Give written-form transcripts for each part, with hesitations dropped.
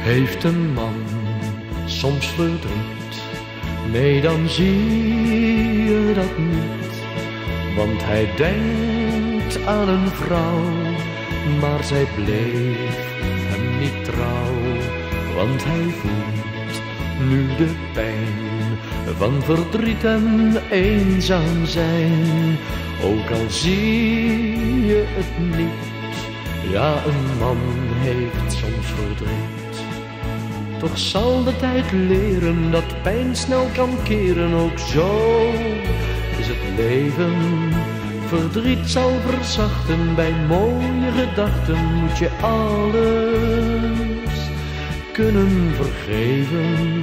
Heeft een man soms verdriet? Nee, dan zie je dat niet. Want hij denkt aan een vrouw, maar zij bleef hem niet trouw. Want hij voelt nu de pijn van verdriet en eenzaam zijn. Ook al zie je het niet, ja, een man heeft soms verdriet. Toch zal de tijd leren dat pijn snel kan keren, ook zo is het leven. Verdriet zal verzachten, bij mooie gedachten moet je alles kunnen vergeven.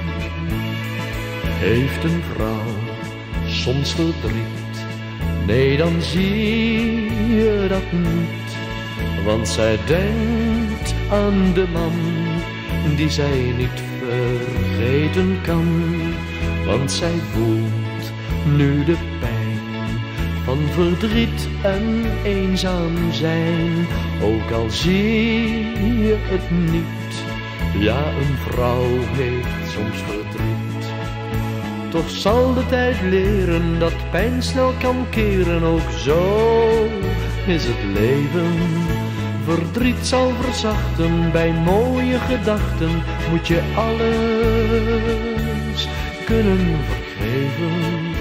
Heeft een vrouw soms verdriet? Nee, dan zie je dat niet. Want zij denkt aan de man die zij niet vergeten kan. Want zij voelt nu de pijn van verdriet en eenzaam zijn. Ook al zie je het niet, ja, een vrouw heeft soms verdriet. Toch zal de tijd leren dat pijn snel kan keren, ook zo is het leven. Verdriet zal verzachten, bij mooie gedachten moet je alles kunnen vergeven.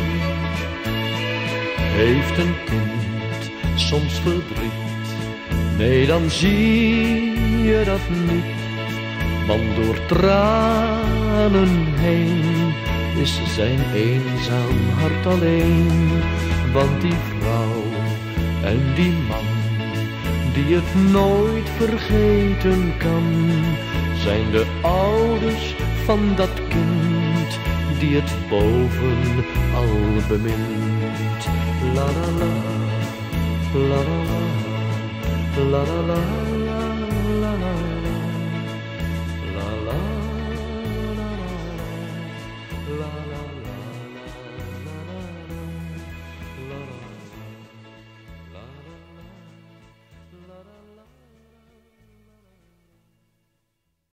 Heeft een kind soms verdriet? Nee, dan zie je dat niet. Want door tranen heen is zijn eenzaam hart alleen. Want die vrouw en die man die het nooit vergeten kan, zijn de ouders van dat kind die het bovenal bemint. La la la, la la la, la la la.